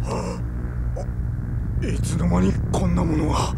いつの間にこんなものが。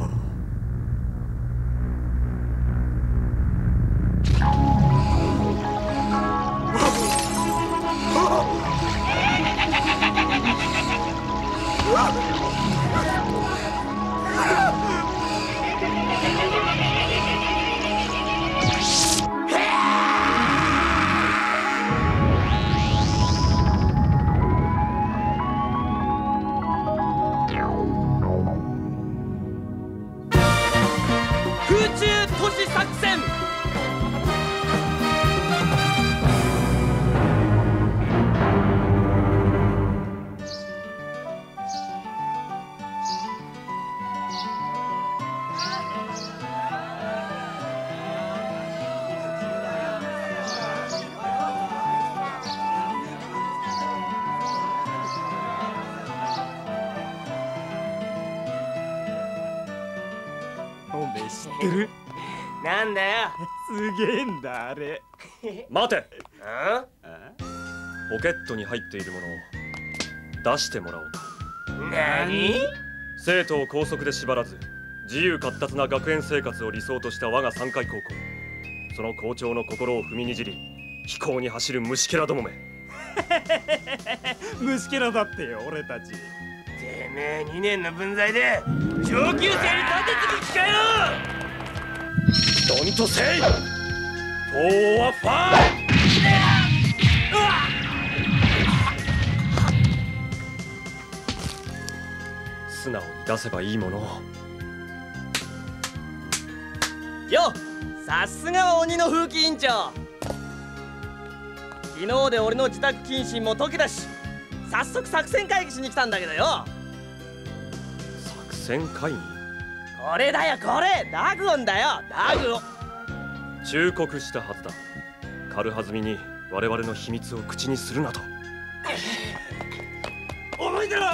おめえ知ってる？ なんだよ。 すげえんだあれ。 待て。 あ？ ポケットに入っているものを出してもらおうか。 何？ 生徒を校則で縛らず自由闊達な学園生活を理想とした我が三海高校、その校長の心を踏みにじり飛行に走る虫けらどもめ。 虫けらだってよ俺たち。 てめえ2年の分際で上級生に立てつく気かよ。 ドントセイフォーはファイ。素直に出せばいいものを。 よっ、さすが鬼の風紀委員長。昨日で俺の自宅謹慎も解けたし、早速作戦会議しに来たんだけどよ。 作戦会議？ これだよこれ、ダグオンだよダグオン。 忠告したはずだ。軽はずみに我々の秘密を口にするなと。 重いだろ。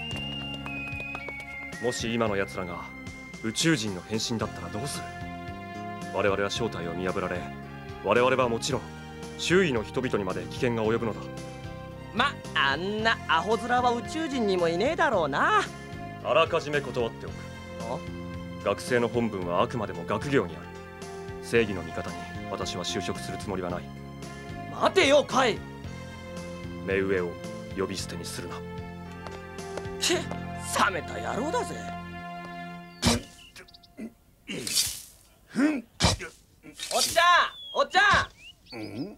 もし今の奴らが宇宙人の変身だったらどうする？我々は正体を見破られ、我々はもちろん周囲の人々にまで危険が及ぶのだ。 あんなアホ面は宇宙人にもいねえだろうな。 あらかじめ断っておく。学生の本分はあくまでも学業にある。正義の味方に私は就職するつもりはない。 待てよカイ。 目上を呼び捨てにするな。 冷めた野郎だぜ。おっちゃんおっちゃん。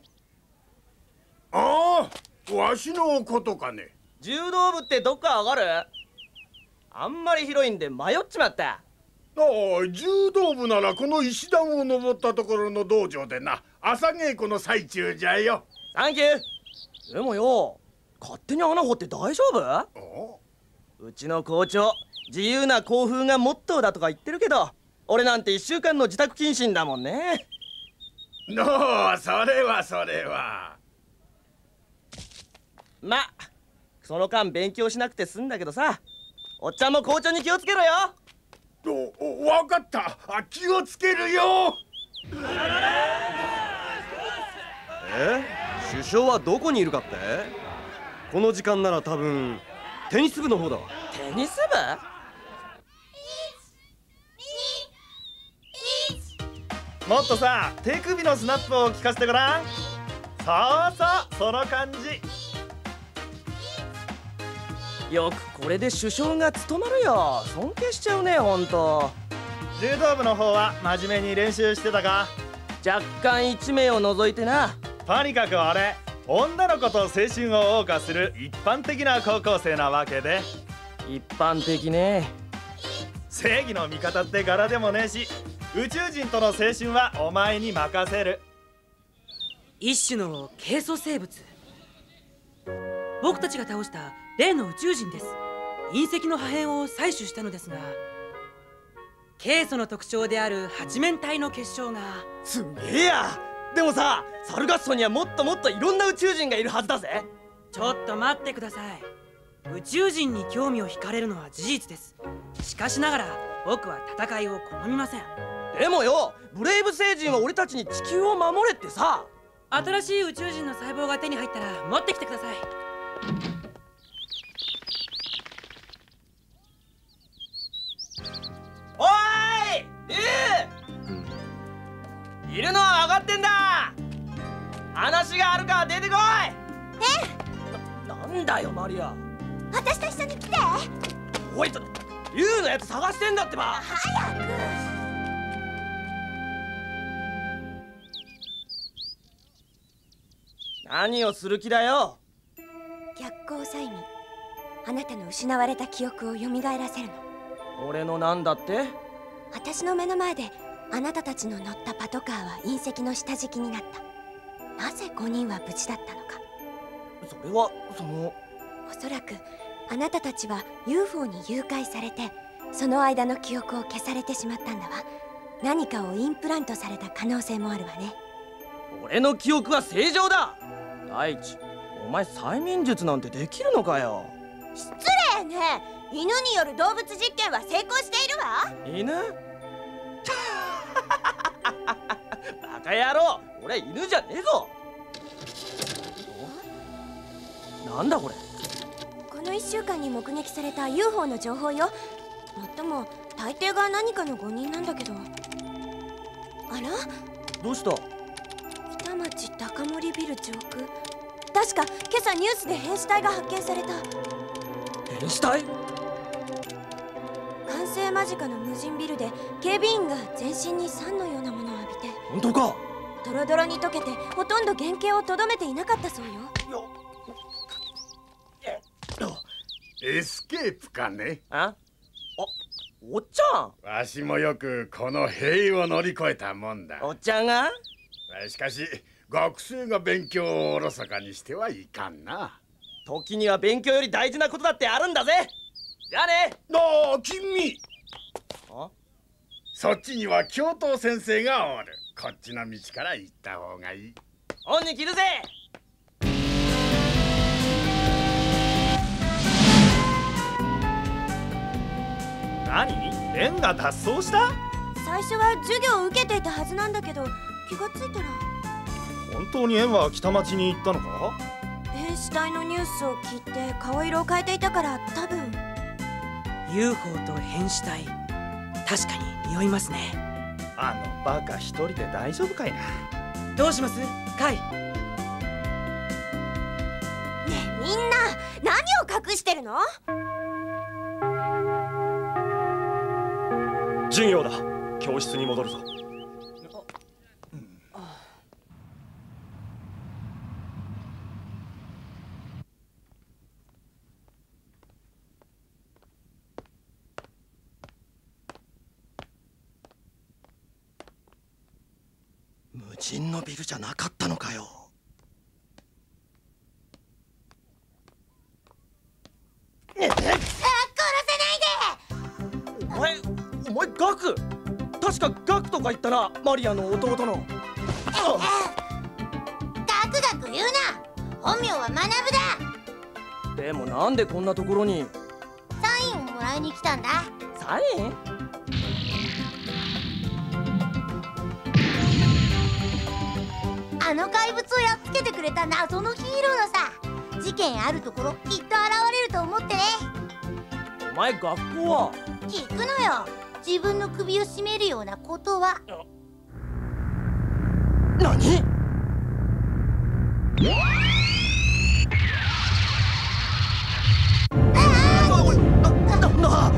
ああ、わしのことかね。 柔道部ってどっか上がる？あんまり広いんで迷っちまった。 ああ、柔道部ならこの石段を登ったところの道場でな、朝稽古の最中じゃよ。 サンキュー。でもよ、勝手に穴掘って大丈夫？うちの校長、自由な校風がモットーだとか言ってるけど、俺なんて1週間の自宅謹慎だもんね。 のう、それはそれは。 その間勉強しなくて済んだけどさ、おっちゃんも校長に気をつけろよ。 わかった。気をつけるよ。 首相はどこにいるかって？この時間なら多分テニス部の方だわ。 テニスもっとさ、手首のスナップを聞かせてごらん。そうそう、その感じ。 よくこれで首相が務まるよ。尊敬しちゃうねほんと。 柔道部の方は真面目に練習してたか？ 若干1名を除いてな。 とにかく俺、女の子と青春を謳歌する一般的な高校生なわけで。 一般的ね。 正義の味方って柄でもねえし、宇宙人との青春はお前に任せる。 一種のケイ素生物。僕たちが倒した例の宇宙人です。隕石の破片を採取したのですが、ケイ素の特徴である八面体の結晶が。 すげえや。でもさ、サルガッソにはもっともっといろんな宇宙人がいるはずだぜ。 ちょっと待ってください。宇宙人に興味を惹かれるのは事実です。しかしながら僕は戦いを好みません。 でもよ、ブレイブ星人は俺たちに地球を守れってさ。 新しい宇宙人の細胞が手に入ったら持ってきてください。 いるのは分かってんだ。話があるから出てこい。なんだよマリア。 私と一緒に来て。 おい、ユウのやつ探してんだってば。 早く。 何をする気だよ。 逆行催眠。あなたの失われた記憶を蘇らせるの。 俺のなんだって？ 私の目の前であなたたちの乗ったパトカーは隕石の下敷きになった。なぜ5人は無事だったのか。 それはおそらくあなたたちは UFO に誘拐されて、その間の記憶を消されてしまったんだわ。何かをインプラントされた可能性もあるわね。 俺の記憶は正常だ。大地、お前催眠術なんてできるのかよ。 失礼ね。犬による動物実験は成功しているわ。 犬？バカ野郎、俺犬じゃねえぞ。なんだこれ。 この1週間に目撃された UFO の情報よ。もっとも大抵が何かの誤認なんだけど。あら？ どうした？ 北町高森ビル上空。確か今朝ニュースで変死体が発見された。 変死体？ 完成間近の無人ビルで警備員が全身に酸のようなものを浴びて、 本当か？ ドロドロに溶けてほとんど原型をとどめていなかったそうよ。 エスケープかね。 おっちゃん。 わしもよくこの塀を乗り越えたもんだ。 おっちゃんが？ しかし学生が勉強をおろそかにしてはいかんな。 時には勉強より大事なことだってあるんだぜ。じゃあね。 君。そっちには教頭先生がおる。こっちの道から行った方がいい。 恩に着るぜ。 何？レンが脱走した？ 最初は授業を受けていたはずなんだけど、気がついたら。 本当にエンは北町に行ったのか？ 変死体のニュースを聞いて顔色を変えていたから、多分 UFO と変死体、確かに匂いますね。 あのバカ一人で大丈夫かいな。 どうします？カイ。 ねえみんな、何を隠してるの？ 授業だ。教室に戻るぞ。 無人のビルじゃなかったのかよ。 殺せないで！ お前ガク？確かガクとか言ったな、マリアの弟の。 ガクガク言うな。本名は学ぶだ。 でもなんでこんなところに？ サインをもらいに来たんだ。 サイン？ あの怪物をやっつけてくれた謎のヒーローのさ。事件あるところきっと現れると思ってね。 お前学校は？ 聞くのよ。自分の首を絞めるようなことは。 何？なんだ？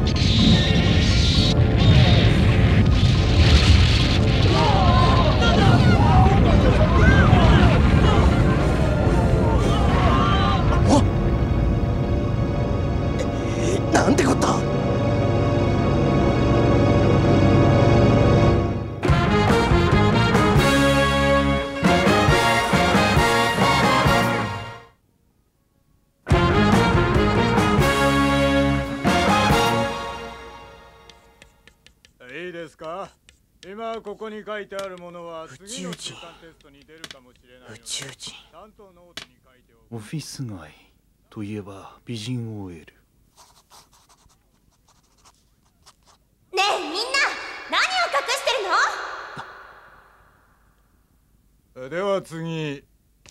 なんてこった。 いいですか。今ここに書いてあるものは次の宇宙人。 中間テストに出るかもしれないので、 宇宙人。 ちゃんとノートに書いておく。 オフィス街といえば美人 OL。 ねえみんな、何を隠してるの？ では次。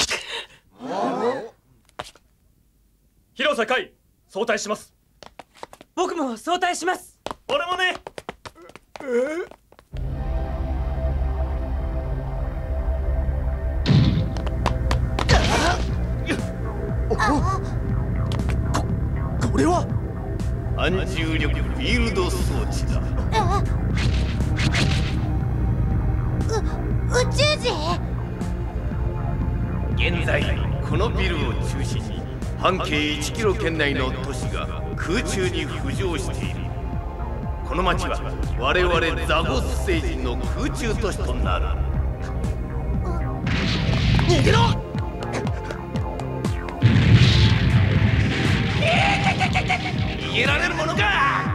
広瀬海、早退します。 僕も早退します。 俺もね。 これは反重力フィールド装置だ。 宇宙人？ 現在このビルを中心に半径1キロ圏内の都市が空中に浮上している。この町は我々ザゴス星人の空中都市となる。 逃げろ！ 逃げられるものか！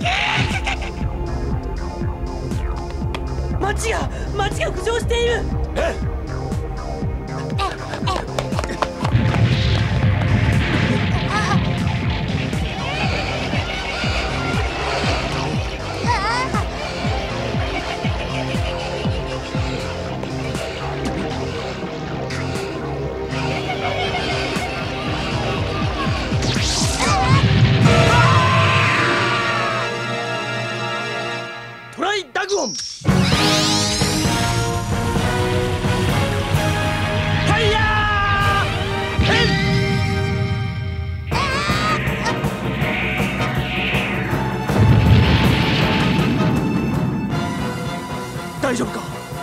町が浮上している。 トライダグオン！大丈夫か？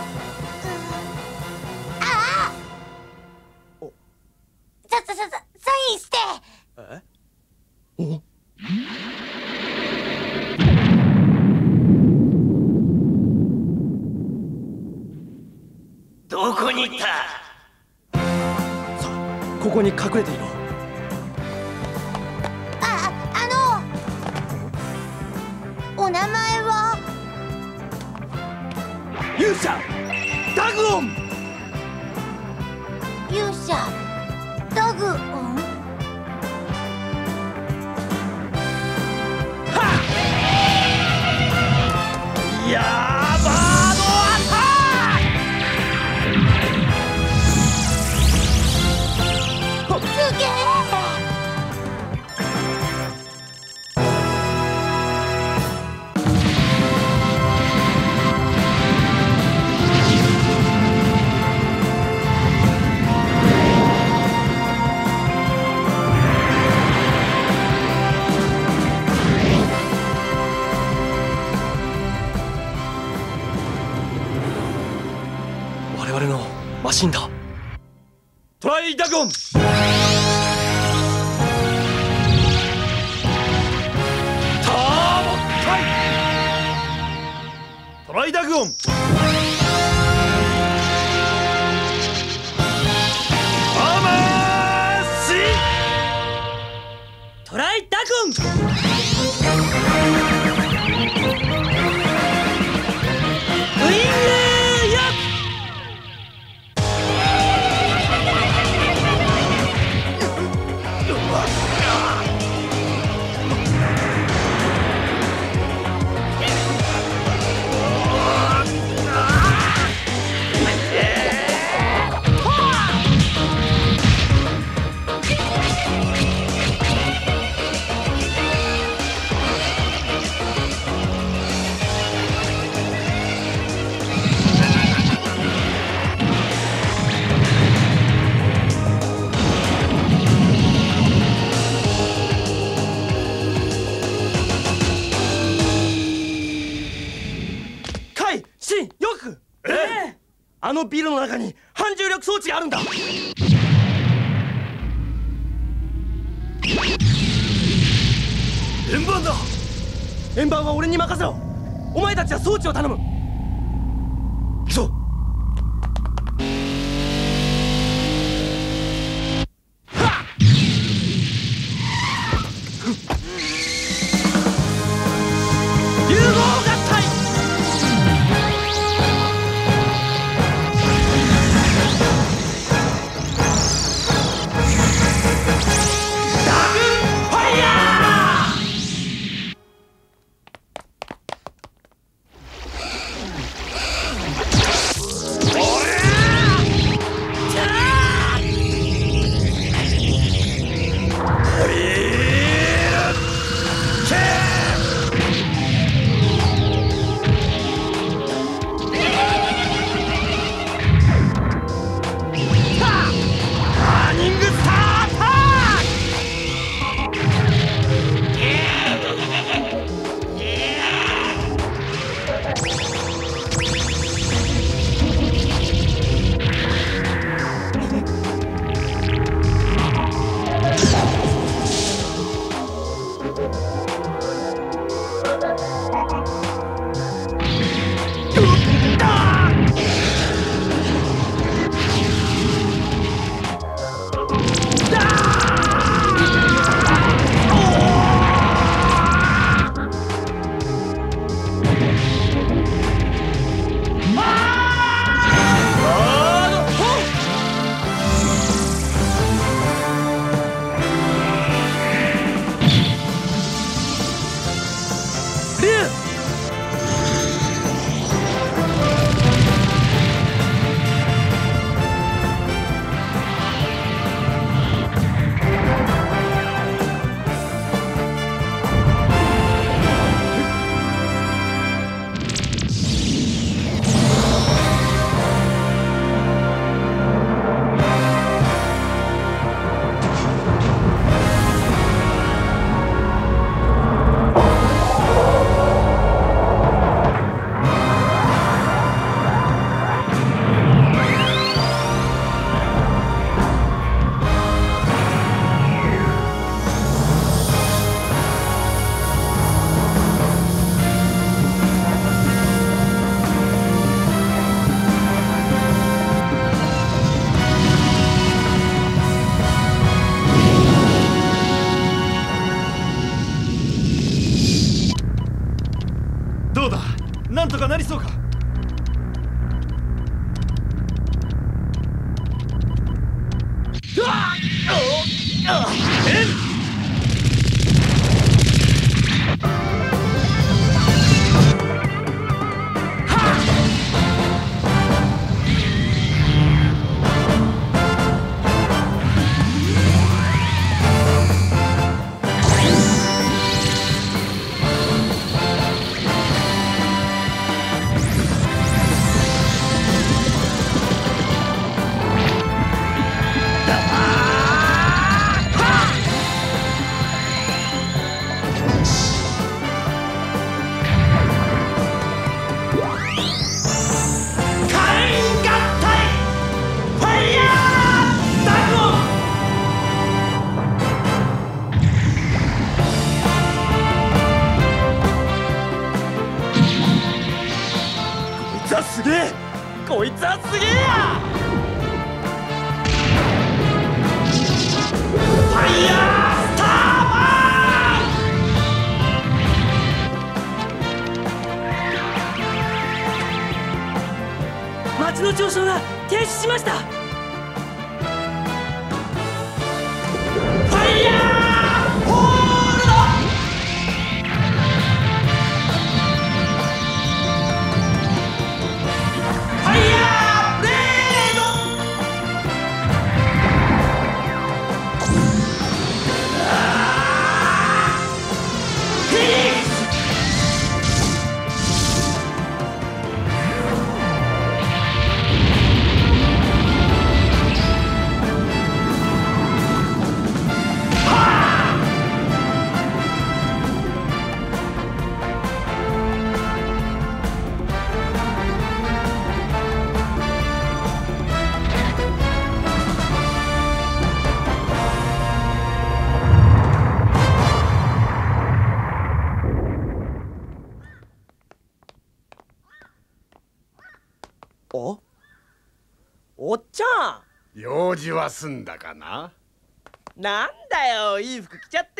サインして。 お？ どこにいた？ さあ、ここに隠れていろ。 お名前は？ 勇者ダグオン！ 勇者ダグオン？ やーバードアタック！ すげえ！ 我々のマシンだ。トライダグオン！ターボタイ！トライダグオン！アーマーシー！ トライダグオン！ウィングよ！ あのビルの中に反重力装置があるんだ。円盤だ。円盤は俺に任せろ。お前たちは装置を頼む。そう。融合合体。 どうだ、なんとかなりそうか。 すげえ、こいつはすげえや。ファイヤースターマン。町の上昇が停止しました。ファイヤーホールド。 おっちゃん、用事は済んだかな。 なんだよ、いい服着ちゃって。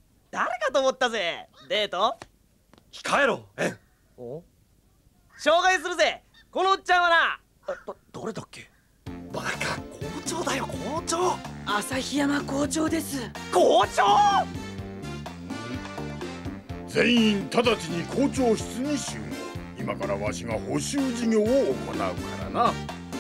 誰かと思ったぜ。デート控えろ。 お紹介するぜ。このおっちゃんはな、誰だっけ。 バカ、校長だよ、校長。 旭山校長です。 校長。 全員直ちに校長室に集合。今からわしが補習授業を行うからな。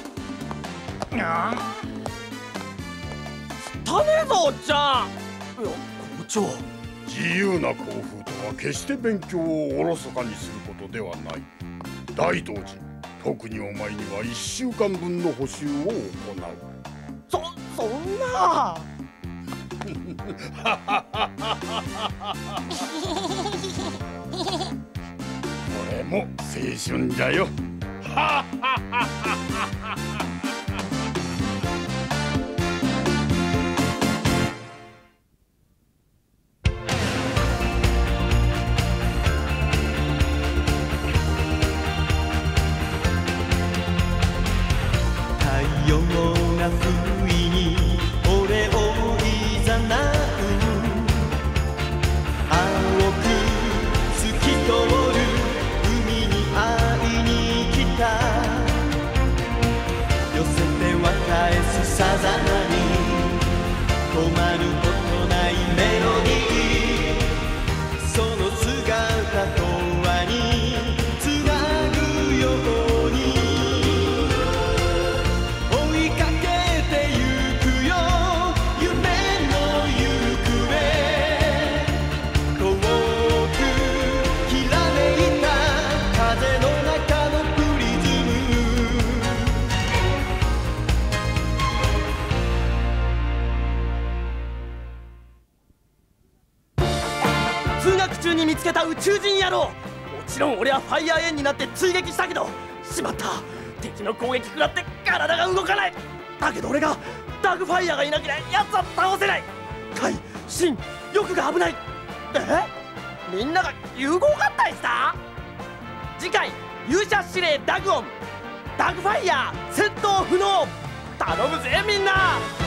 汚ねえぞ、おっちゃん。校長、 自由な校風とは決して勉強をおろそかにすることではない。大道寺、特にお前には1週間分の補習を行う。 そんな。 これも青春じゃよ。 中に見つけた宇宙人野郎。もちろん俺はファイヤーエンになって追撃したけど、しまった、敵の攻撃食らって体が動かない。だけど俺がダグファイヤーがいなきゃ奴は倒せない。カイ、シン、ヨクが危ない。みんなが融合合体した。次回勇者司令ダグオン、ダグファイヤー戦闘不能。頼むぜみんな。